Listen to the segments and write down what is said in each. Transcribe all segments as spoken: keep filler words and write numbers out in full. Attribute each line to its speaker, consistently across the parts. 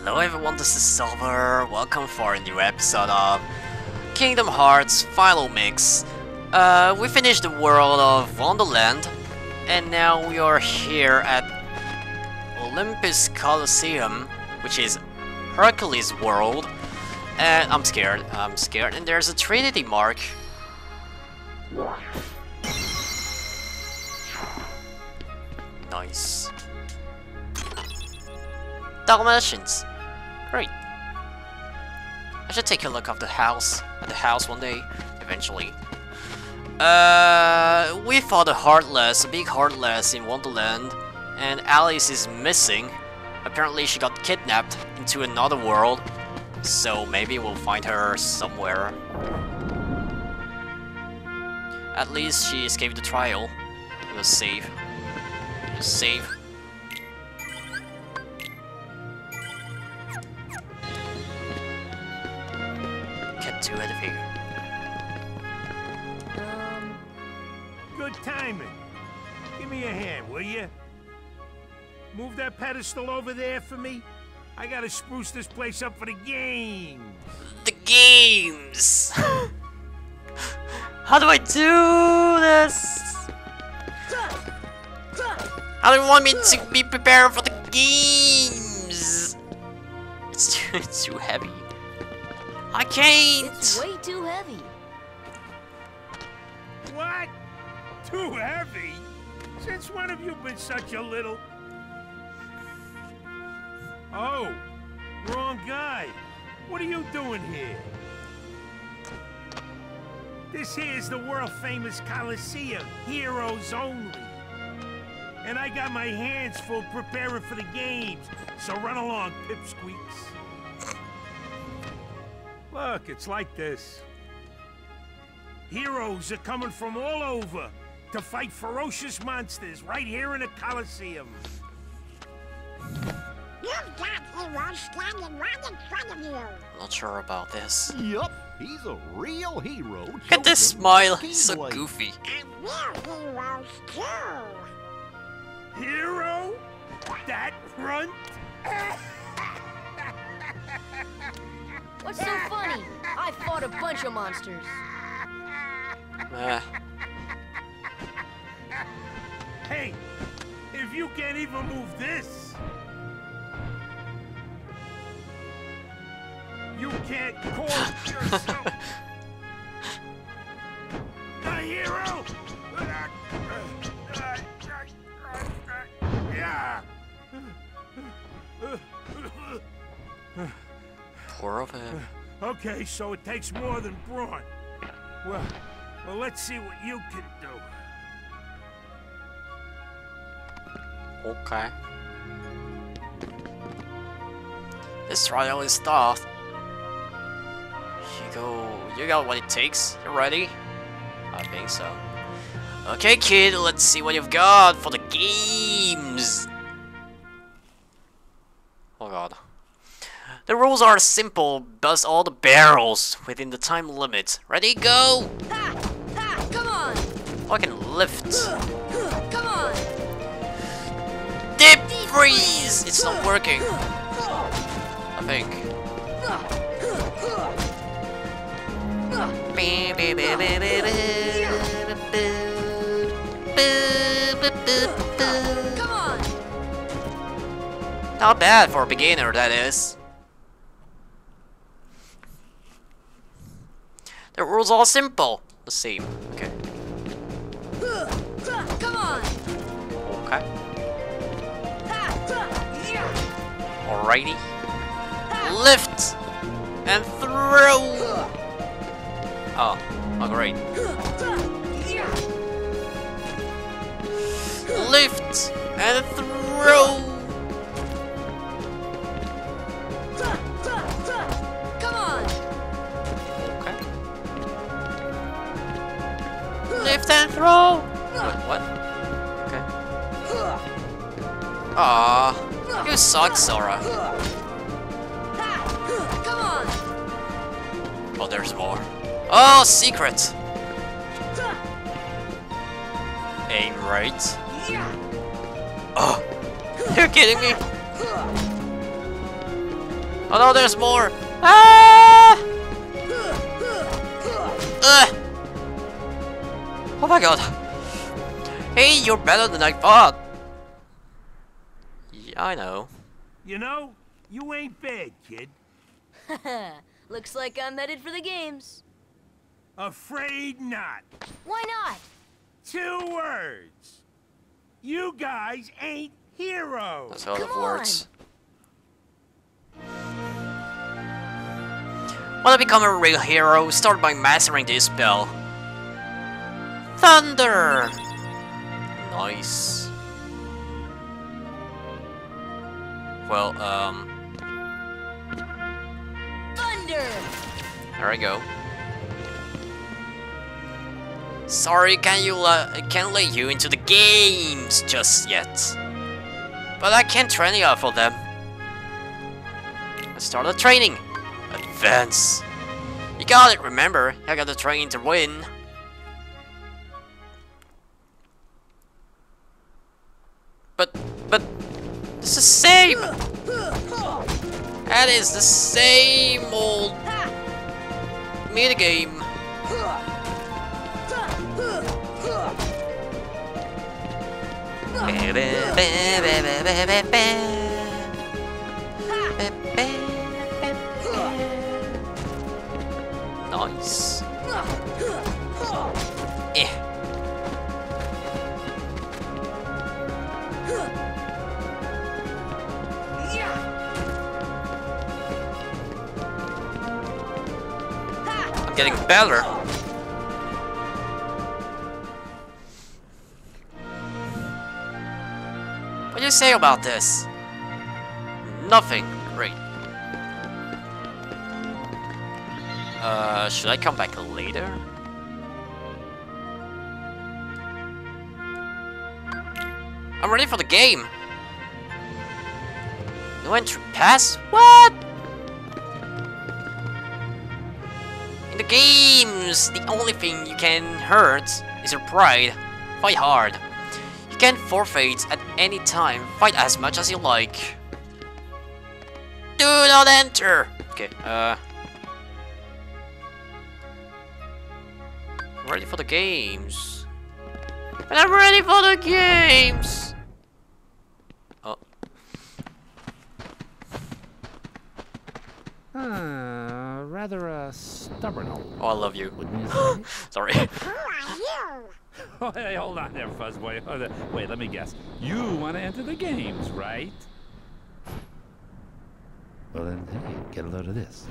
Speaker 1: Hello everyone, this is Silver. Welcome for a new episode of Kingdom Hearts Final Mix. Uh, we finished the world of Wonderland, and now we are here at Olympus Coliseum, which is Hercules' world. And I'm scared, I'm scared, and there's a Trinity mark. Nice. Dalmatians. Great. I should take a look at the house, at the house one day, eventually. Uh, we fought a Heartless, a big Heartless in Wonderland, and Alice is missing. Apparently she got kidnapped into another world, so maybe we'll find her somewhere. At least she escaped the trial. It was safe. It was safe. To elevator.
Speaker 2: Um, good timing. Give me a hand, will you? Move that pedestal over there for me. I gotta spruce this place up for the games.
Speaker 1: The games. How do I do this? How do you want me to be prepared for the games? It's too, it's too heavy. I can't!
Speaker 3: It's way too heavy.
Speaker 2: What? Too heavy? Since when have you been such a little... Oh, wrong guy. What are you doing here? This here's the world-famous Coliseum, heroes only. And I got my hands full preparing for the games, so run along, pipsqueaks. Look, it's like this. Heroes are coming from all over to fight ferocious monsters right here in the Coliseum.
Speaker 4: You've got heroes standing right in front of you.
Speaker 1: Not sure about this.
Speaker 5: Yup, he's a real hero.
Speaker 1: Look at this smile, he's so goofy.
Speaker 4: And we're heroes too.
Speaker 2: Hero? That runt?
Speaker 3: What's so funny? I fought a bunch of monsters.
Speaker 1: Eh.
Speaker 2: Hey, if you can't even move this, you can't call yourself a hero. Yeah.
Speaker 1: Poor of him.
Speaker 2: Okay, so it takes more than brawn. Well, well, let's see what you can do.
Speaker 1: Okay. This trial is tough. You go. You got what it takes. You ready? I think so. Okay, kid. Let's see what you've got for the games. Oh God. The rules are simple, bust all the barrels within the time limit. Ready, go!
Speaker 3: Ha! Ha! Come on!
Speaker 1: Oh, I can lift.
Speaker 3: Come on!
Speaker 1: Dip freeze! It's not working. I think.
Speaker 3: Come on!
Speaker 1: Not bad for a beginner, that is. The rules are simple. The same. Okay.
Speaker 3: Come on!
Speaker 1: Okay. Alrighty. Lift and throw. Oh, oh great. Lift and throw.
Speaker 3: Come on!
Speaker 1: Lift and throw! What? What? Okay. Aww. You suck, Sora.
Speaker 3: Come on!
Speaker 1: Oh, there's more. Oh, secret! Aim right. Oh! You're kidding me? Oh no, there's more! Ah! Ugh. Oh my god! Hey, you're better than I thought! Yeah, I know.
Speaker 2: You know, you ain't bad, kid.
Speaker 3: Looks like I'm headed for the games.
Speaker 2: Afraid not.
Speaker 3: Why not?
Speaker 2: Two words. You guys ain't heroes.
Speaker 1: That's a lot of
Speaker 3: Come
Speaker 1: words. Want to become a real hero? Start by mastering this spell. Thunder! Nice. Well, um...
Speaker 3: Thunder!
Speaker 1: there we go. Sorry, can you uh, I can't let you into the games just yet. But I can train you for them. Let's start the training. Advance. You got it, remember? I got the training to win. But, but, it's the same! That is the same old minigame. Nice. Eh. I'm getting better. What do you say about this? Nothing. Great. Uh, should I come back later? I'm ready for the game. No entry pass? What? In the games, the only thing you can hurt is your pride. Fight hard. You can forfeit at any time. Fight as much as you like. Do not enter. Okay, uh... I'm ready for the games. And I'm ready for the games! Oh.
Speaker 5: Uh, rather uh, stubborn old.
Speaker 1: Oh, I love you.
Speaker 5: Wouldn't you say?
Speaker 1: Sorry.
Speaker 4: Who are you?
Speaker 5: Oh, hey, hold on there, Fuzzboy. Hold on. Wait, let me guess. You want to enter the games, right? Well then, hey, get a load of this.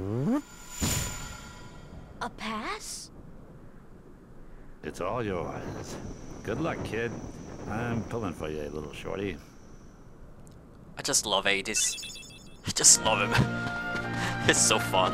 Speaker 3: A pass?
Speaker 5: It's all yours. Good luck, kid. I'm pulling for you, little shorty.
Speaker 1: I just love eighties. I just love him. It's so fun.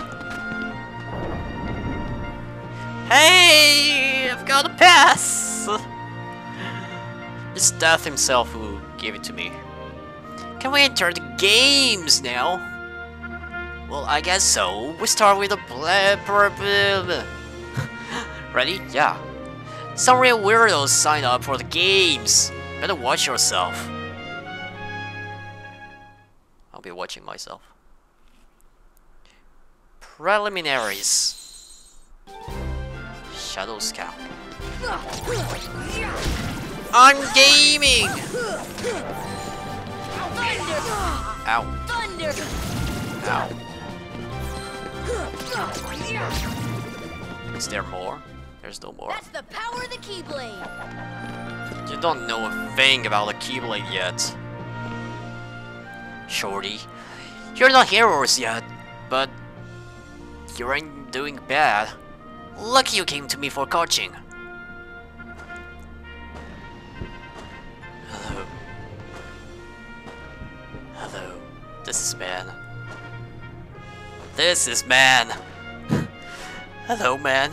Speaker 1: Hey! I've got a pass! It's Death himself who gave it to me. Can we enter the games now? Well, I guess so. We start with a blah, blah, blah, blah. Ready? Yeah. Some real weirdos sign up for the games. Better watch yourself. I'll be watching myself. Preliminaries. Shadow Scout. I'm gaming! Ow.
Speaker 3: Thunder!
Speaker 1: Ow. Is there more? There's no more.
Speaker 3: That's the power of the Keyblade!
Speaker 1: You don't know a thing about the Keyblade yet. Shorty. You're not heroes yet, but you ain't doing bad. Lucky you came to me for coaching. Hello. Hello. This is man. This is man. Hello, man.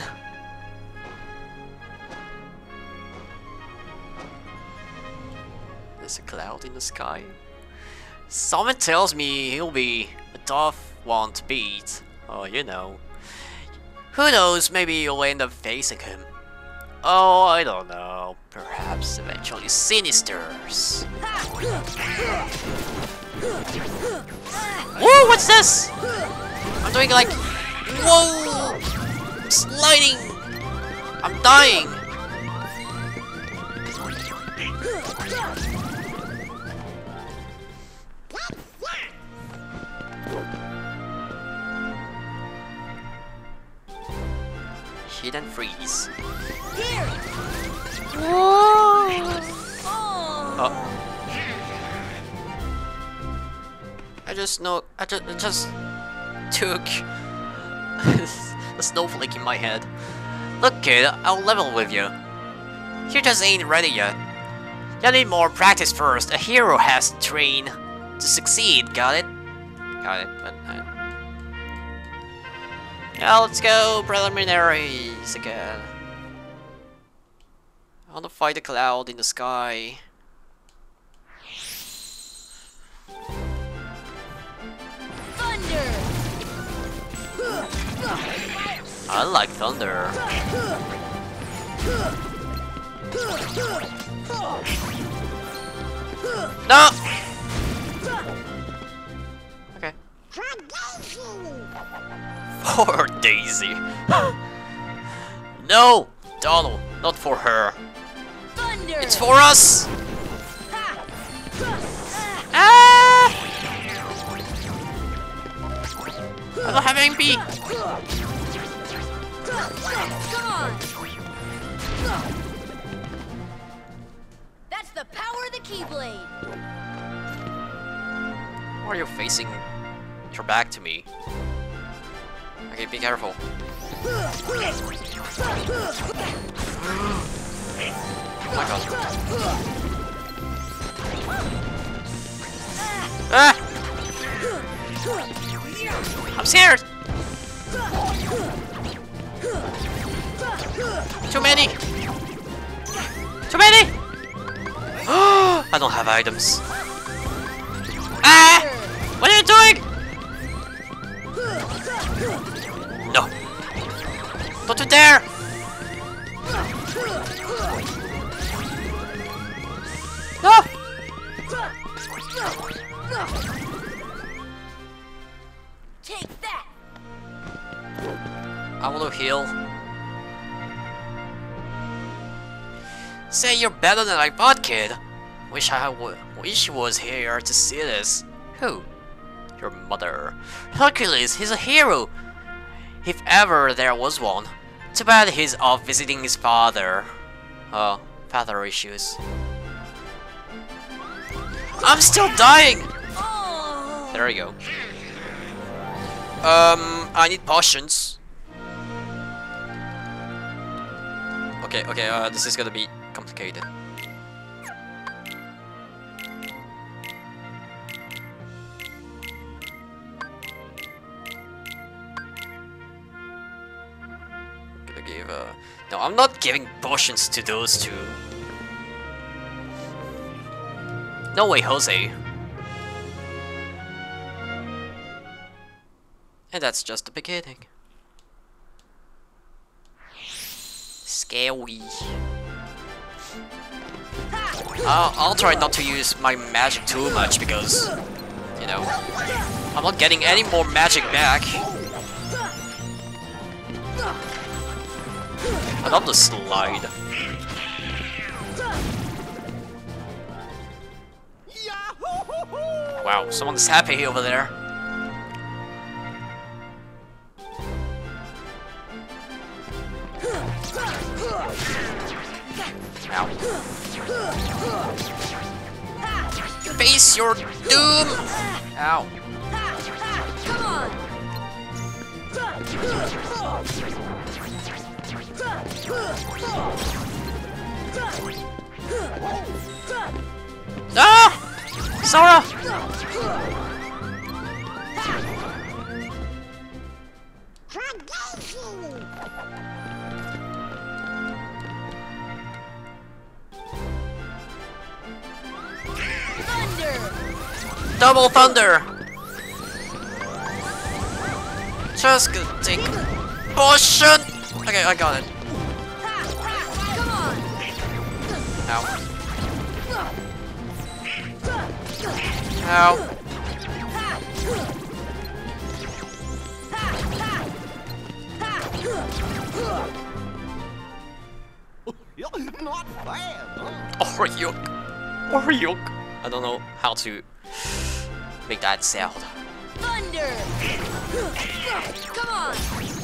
Speaker 1: There's a cloud in the sky. Someone tells me he'll be a tough one to beat. Oh, you know. Who knows, maybe you'll end up facing him. Oh, I don't know. Perhaps eventually Sinisters. Woo! Woo! What's this? I'm doing like, whoa! I'm sliding. I'm dying. Hit and freeze.
Speaker 3: Here.
Speaker 1: Whoa!
Speaker 3: Oh.
Speaker 1: Oh. I just know. I just, I just took a snowflake in my head. Look, kid, I'll level with you. You just ain't ready yet. You need more practice first. A hero has to train to succeed. Got it? Got it. But, uh... yeah, let's go preliminaries again. I want to fight the cloud in the sky.
Speaker 3: Thunder.
Speaker 1: I like thunder. No! Okay. For Daisy. No! Donald, not for her.
Speaker 3: Thunder.
Speaker 1: It's for us! Ah! I don't have M P!
Speaker 3: Come on. That's the power of the Keyblade.
Speaker 1: Why are you facing your back to me? Okay, be careful. Oh my god. Ah! I'm scared! Too many! Too many! I don't have items. Ah! What are you doing? No. Don't you dare! No!
Speaker 3: Take that.
Speaker 1: I want to heal. Say you're better than I thought, kid. Wish I w wish he was here to see this. Who? Your mother. Hercules, he's a hero. If ever there was one. Too bad he's off visiting his father. Oh, father issues. I'm still dying!
Speaker 3: Oh.
Speaker 1: There we go. Um, I need potions. Okay, okay, uh, this is gonna be complicated. Gonna give, uh... no, I'm not giving potions to those two. No way, Jose. And that's just the beginning. Scary. I'll, I'll try not to use my magic too much because, you know, I'm not getting any more magic back. I love the slide. Wow, someone's happy over there. Ow. Face your doom! Ow.
Speaker 3: Come on.
Speaker 1: Ah! Sora!
Speaker 3: Thunder.
Speaker 1: Double thunder! Just gonna take potion! Okay, I got it.
Speaker 3: Come on.
Speaker 1: Ow. Ow. Oryok. Oryok. I don't know how to make that sound.
Speaker 3: Thunder! Come on!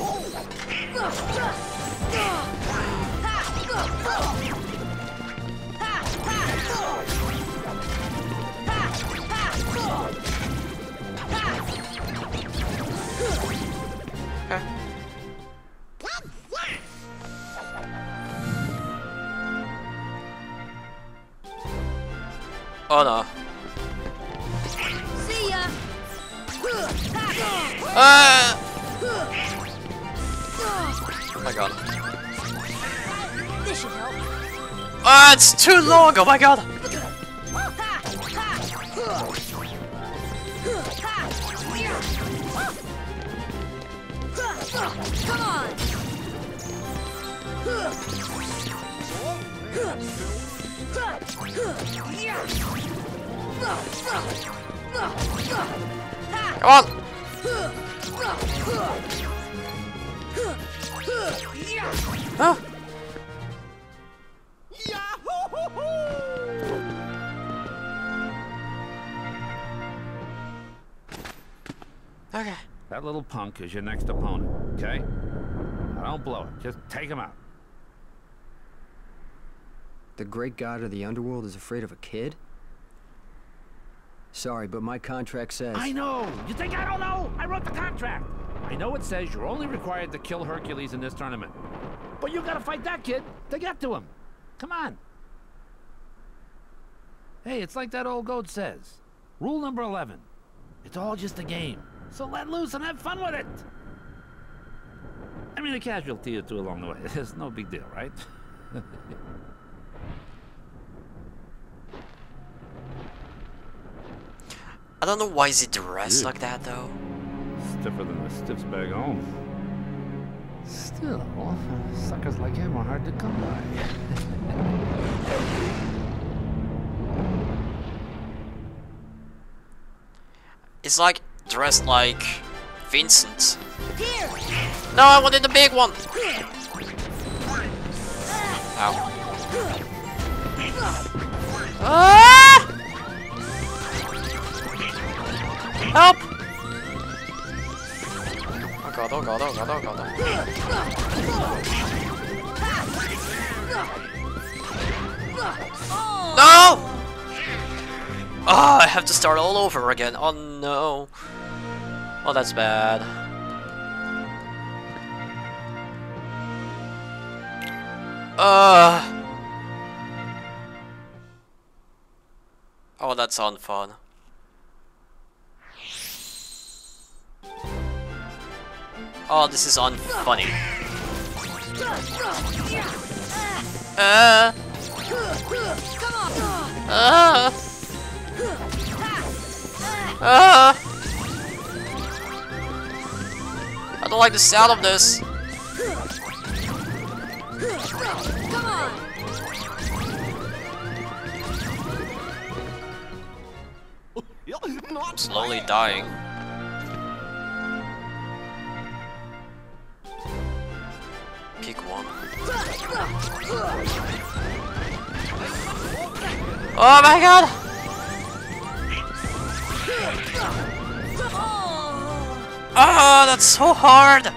Speaker 1: Oh no.
Speaker 3: See ya!
Speaker 1: Ah! Oh my god.
Speaker 3: This should help.
Speaker 1: Ah, it's too long! Oh my god!
Speaker 3: Come on!
Speaker 1: Come on! Huh? Okay.
Speaker 5: That little punk is your next opponent, okay? Now don't blow it. Just take him out.
Speaker 6: The great god of the underworld is afraid of a kid? Sorry, but my contract says...
Speaker 5: I know! You think I don't know? I wrote the contract! I know it says you're only required to kill Hercules in this tournament. But you gotta fight that kid to get to him. Come on. Hey, it's like that old goat says. Rule number eleven. It's all just a game. So let loose and have fun with it. I mean, a casualty or two along the way. It's no big deal, right?
Speaker 1: I don't know why is he dressed like that though.
Speaker 5: Stiffer than the stiffs back home. Still, suckers like him are hard to come by.
Speaker 1: It's like dressed like Vincent.
Speaker 3: Here!
Speaker 1: No, I wanted the big one! Ow. Ah! Help! Oh god, oh god, oh god, oh god. No! Oh, I have to start all over again. Oh no. Oh, that's bad. Uh. Oh, that's unfun. Oh, this is unfunny. Uh. Uh. Uh. I don't like the sound of this. Slowly dying. Pick one. Oh my god! Oh, that's so hard!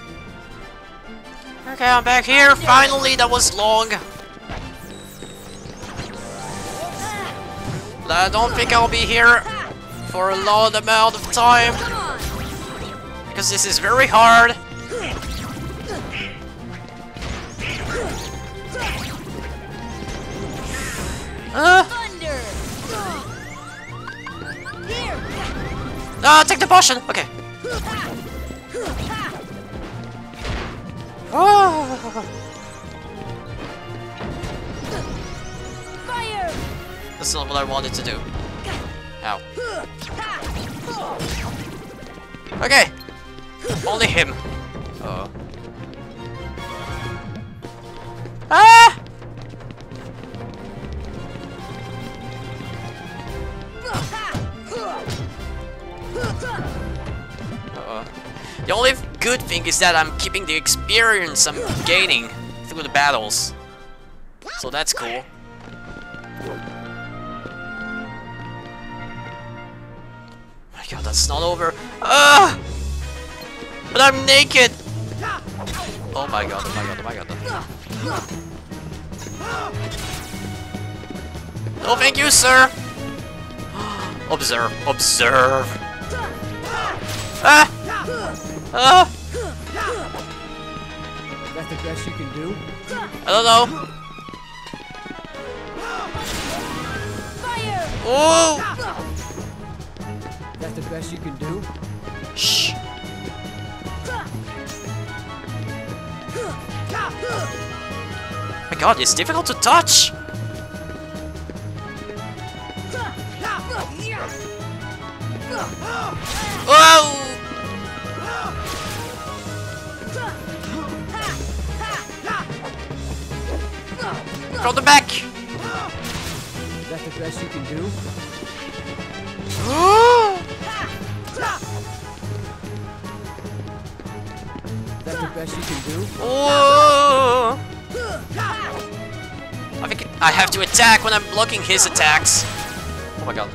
Speaker 1: Okay, I'm back here. Finally, that was long. But I don't think I'll be here for a long amount of time. Because this is very hard. Uh. Ah, take the potion. Okay. Oh.
Speaker 3: Fire!
Speaker 1: That's not what I wanted to do. Ow. Okay. Only him. Uh oh. Ah! Uh-oh. The only good thing is that I'm keeping the experience I'm gaining through the battles. So that's cool. Oh my god, that's not over. Ah! But I'm naked! Oh my god, oh my god, oh my god. No thank you, sir! Observe, observe! Ah! Ah!
Speaker 6: That's the best you can do?
Speaker 1: I don't know.
Speaker 3: Fire!
Speaker 1: Oh!
Speaker 6: That's the best you can do?
Speaker 1: Shh! My god, it's difficult to touch! Whoa! From the back!
Speaker 6: That's the best you can do? That's the best you can do?
Speaker 1: Oh! I think I have to attack when I'm blocking his attacks. Oh my god.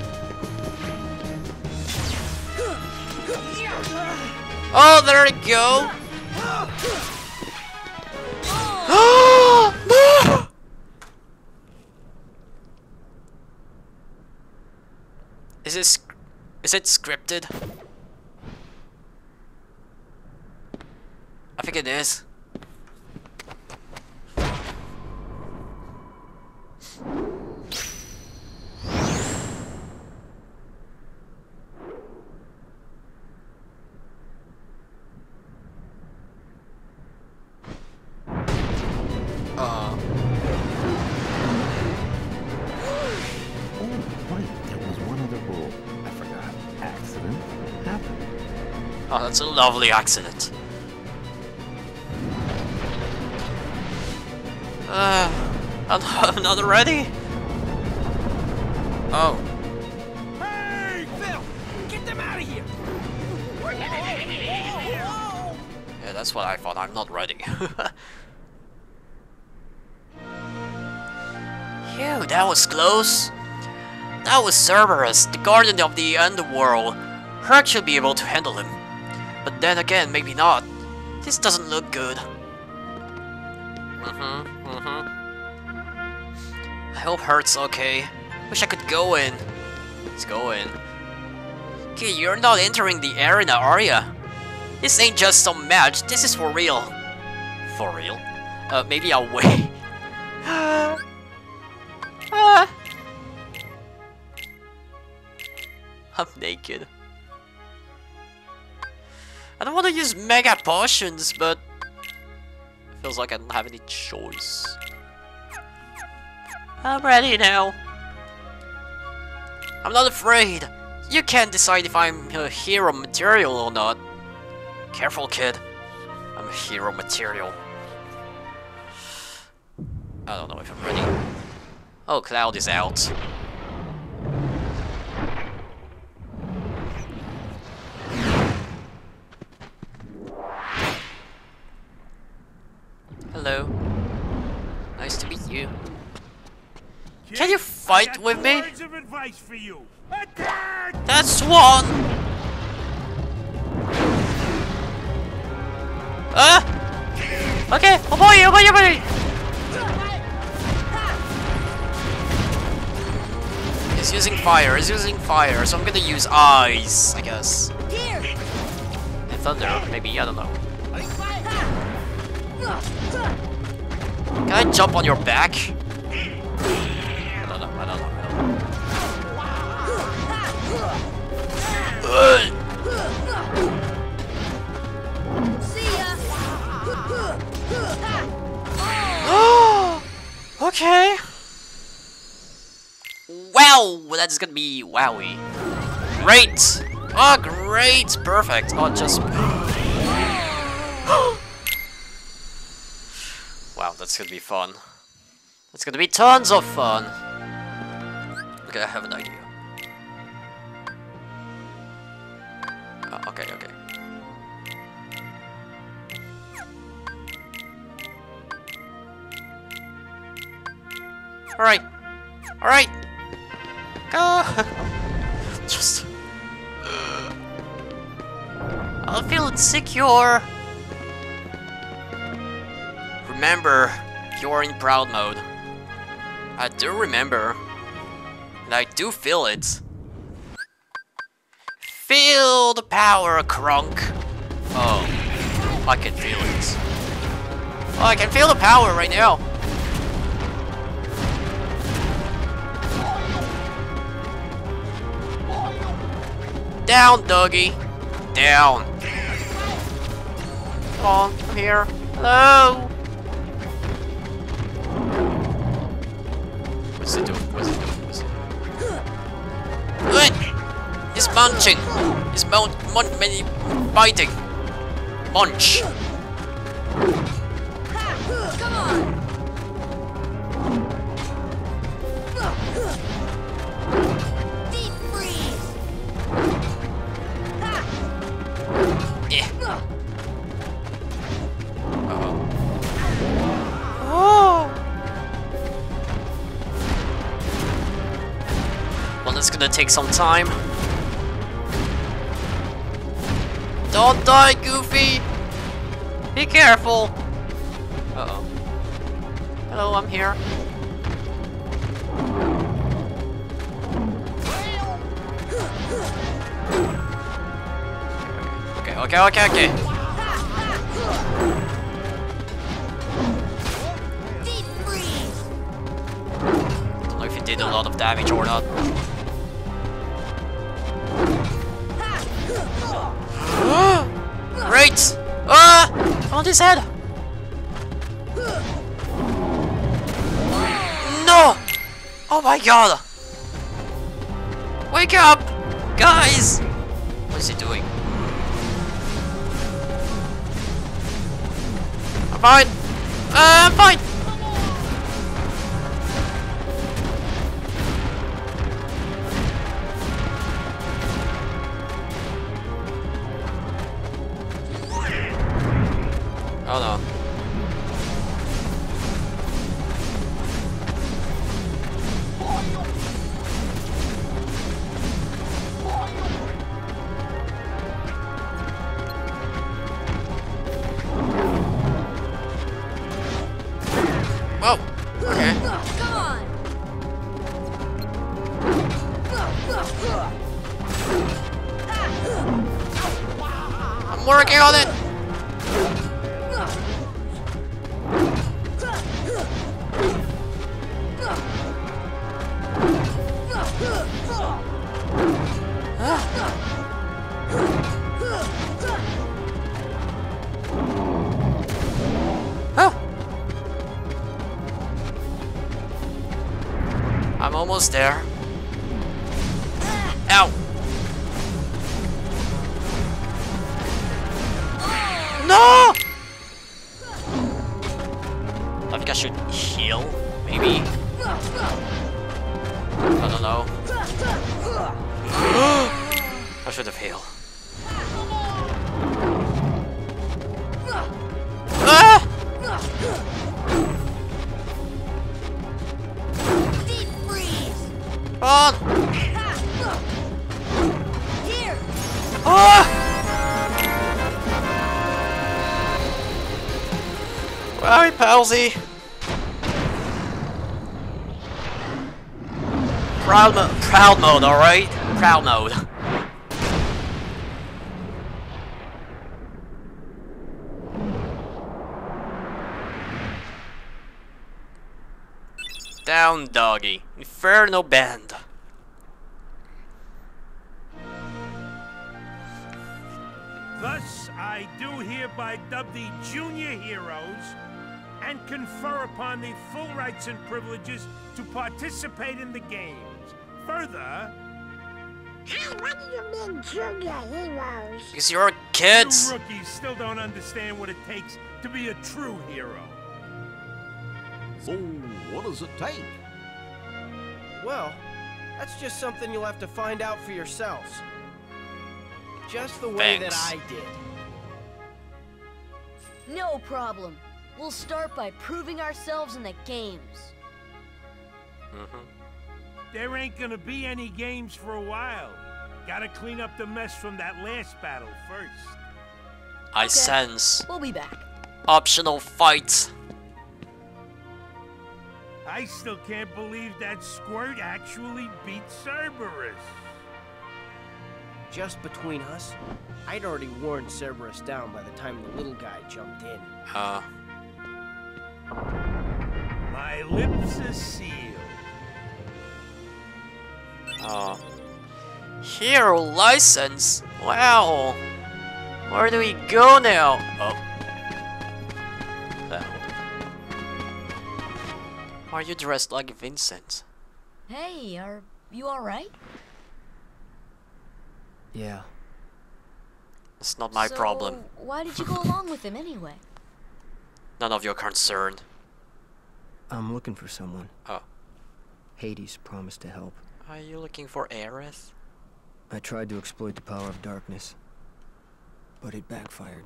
Speaker 1: Oh, there we go. Is this is it scripted? I think it is. Uh.
Speaker 5: Oh, right. There was one other rule. I forgot. Accident happened.
Speaker 1: Oh, that's a lovely accident. Uh, I'm, I'm not ready. Oh.
Speaker 2: Hey, Phil! Get them out of here!
Speaker 1: Yeah, that's what I thought. I'm not ready. Phew, that was close. That was Cerberus, the guardian of the underworld. Herc should be able to handle him. But then again, maybe not. This doesn't look good. Mm-hmm, mm-hmm. I hope Herc's okay. Wish I could go in. Let's go in. Okay, you're not entering the arena, are ya? This ain't just some match, this is for real. For real? Uh, maybe I'll wait. Ah. I'm naked. I don't want to use mega potions, but it feels like I don't have any choice. I'm ready now. I'm not afraid. You can't decide if I'm a hero material or not. Careful, kid. I'm a hero material. I don't know if I'm ready. Oh, Cloud is out. Hello. Nice to meet you. Can you fight with me?
Speaker 2: Words of advice for you. Attack!
Speaker 1: That's one! Ah! Okay, oh boy, oh boy, oh boy! He's using fire, he's using fire, so I'm gonna use ice, I guess. And thunder, maybe, I don't know. Can I jump on your back? I don't know, I don't know, I don't know.
Speaker 3: See ya!
Speaker 1: Okay. Wow, that's gonna be wowie. Great. Oh, great. Perfect. Oh, just. Wow, that's gonna be fun. That's gonna be tons of fun. Okay, I have an idea. Oh, okay, okay. Alright. Alright. Go. Just. Uh, I feel insecure. Remember, you're in proud mode. I do remember. And I do feel it. Feel the power, Crunk. Oh, I can feel it. Oh, I can feel the power right now. Down, Dougie. Down. Come on, I'm here. Hello. What's he doing? What's he doing? What's he doing? What? He's munching. He's mon mon many biting. Munch.
Speaker 3: Come on. Deep freeze.
Speaker 1: Yeah. Uh-oh. Oh. Well, it's gonna take some time. Don't die, Goofy! Be careful! Uh-oh. Hello, I'm here. Okay, okay, okay, okay.
Speaker 3: Deep freeze.
Speaker 1: Don't know if it did a lot of damage or not. Great! Ah! On his head! No! Oh my god! Wake up! Guys! What is he doing? I'm fine! Uh, I'm fine! Oh no. Whoa! Okay.
Speaker 3: Come on.
Speaker 1: I'm working on it! Oh! I'm almost there. Ow! No! I think I should heal, maybe? I don't know. I should have healed. Ah!
Speaker 3: Deep freeze.
Speaker 1: On!
Speaker 3: Here.
Speaker 1: Ah! Sorry, palsy. Proud mode, proud mode, alright? Proud mode. Down, doggy. Inferno band.
Speaker 2: Thus, I do hereby dub the junior heroes and confer upon the full rights and privileges to participate in the games. Further...
Speaker 4: Hey, what do you mean, junior heroes?
Speaker 1: Because you're kids.
Speaker 2: You rookies still don't understand what it takes to be a true hero.
Speaker 7: So, what does it take?
Speaker 8: Well, that's just something you'll have to find out for yourselves. Just the way
Speaker 1: Thanks.
Speaker 8: that I did.
Speaker 3: No problem. We'll start by proving ourselves in the games.
Speaker 1: Mm-hmm.
Speaker 2: There ain't gonna be any games for a while. Gotta clean up the mess from that last battle first.
Speaker 1: I
Speaker 3: Okay.
Speaker 1: sense
Speaker 3: We'll be back.
Speaker 1: optional fights.
Speaker 2: I still can't believe that Squirt actually beat Cerberus.
Speaker 8: Just between us, I'd already worn Cerberus down by the time the little guy jumped in.
Speaker 1: Uh,
Speaker 2: My lips are sealed.
Speaker 1: uh, hero license. Wow. Where do we go now? Oh. That. Why are you dressed like Vincent?
Speaker 3: Hey, are you alright?
Speaker 6: Yeah.
Speaker 1: It's not my
Speaker 3: So,
Speaker 1: problem.
Speaker 3: Why did you go along with him anyway?
Speaker 1: None of your concern.
Speaker 6: I'm looking for someone.
Speaker 1: Oh.
Speaker 6: Hades promised to help.
Speaker 1: Are you looking for Aerith?
Speaker 6: I tried to exploit the power of darkness, but it backfired.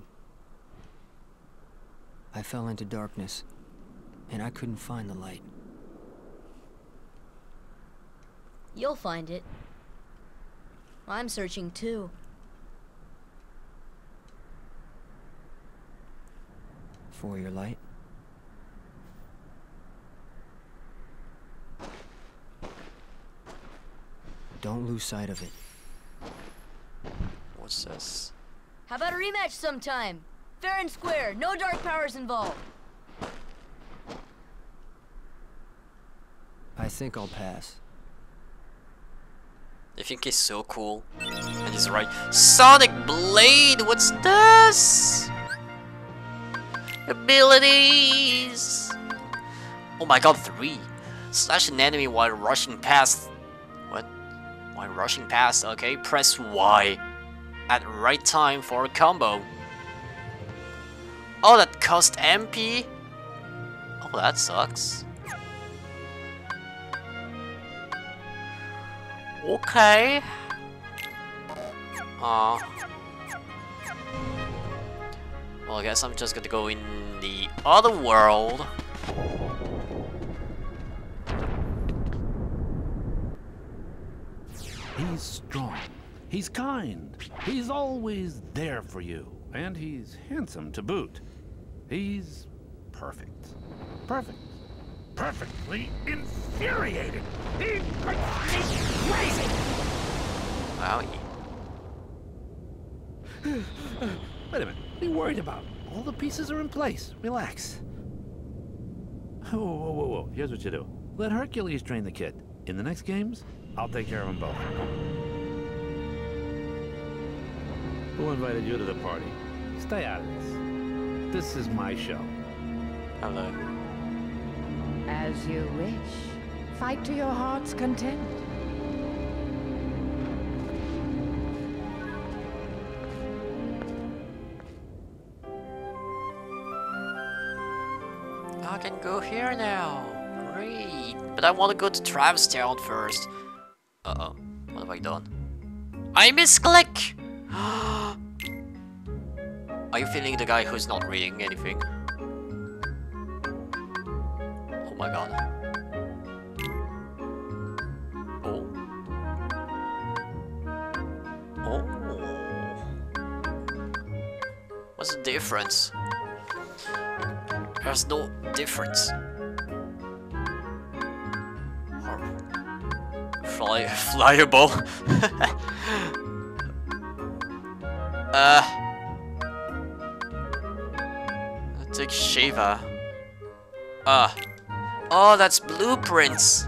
Speaker 6: I fell into darkness, and I couldn't find the light.
Speaker 3: You'll find it. I'm searching too.
Speaker 6: For your light? Don't lose sight of it.
Speaker 1: What's this?
Speaker 3: How about a rematch sometime? Fair and square, no dark powers involved.
Speaker 6: I think I'll pass.
Speaker 1: I think he's so cool. And he's right. Sonic Blade! What's this? Abilities! Oh my god, three. Slash an enemy while rushing past. What? While rushing past, okay. Press Y at right time for a combo. Oh, that cost M P? Oh, that sucks. Okay. Uh, well, I guess I'm just gonna go in the other world.
Speaker 5: He's strong. He's kind. He's always there for you. And he's handsome to boot. He's perfect. Perfect.
Speaker 2: Perfectly infuriating. He makes me crazy.
Speaker 1: Wow.
Speaker 5: Wait a minute. What are you worried about? All the pieces are in place. Relax. Whoa, whoa, whoa, whoa. Here's what you do. Let Hercules train the kid. In the next games, I'll take care of them both. Who invited you to the party? Stay out of this. This is my show.
Speaker 1: Hello.
Speaker 9: As you wish. Fight to your heart's content.
Speaker 1: I can go here now. Great. But I want to go to Travis Town first. Uh-oh. What have I done? I misclick! Are you feeling the guy who's not reading anything? Oh my god. Oh. Oh. What's the difference? There's no difference. Oh. Fly, flyable. uh. I'll take Shiva. Ah. Oh, that's blueprints.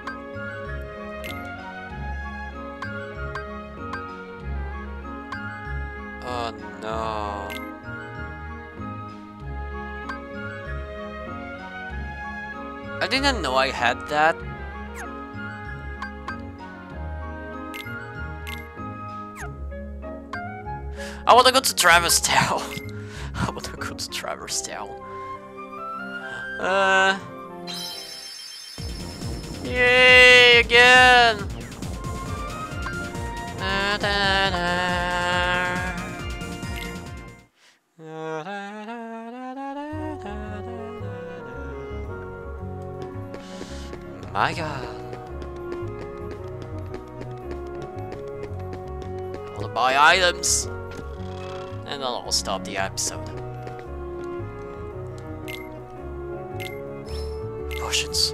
Speaker 1: Oh no. I didn't know I had that. I wanna go to Travis Town. I wanna go to Travis Town. Uh. Yay again! Da, da, da. Da, da, da, da, da, da, da, da. I got. I wanna buy items, and then I'll stop the episode. Potions.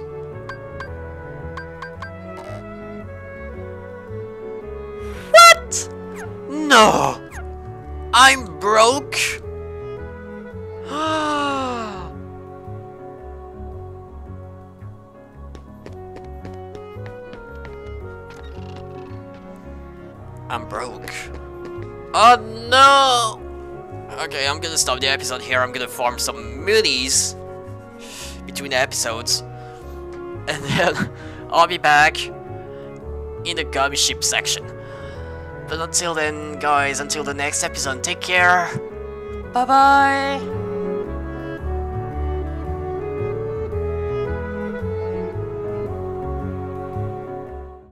Speaker 1: What? No! I'm broke? I'm broke. Oh no! Okay, I'm gonna stop the episode here. I'm gonna farm some minis between the episodes. And then I'll be back in the gummy ship section. But until then, guys, until the next episode, take care. Bye bye.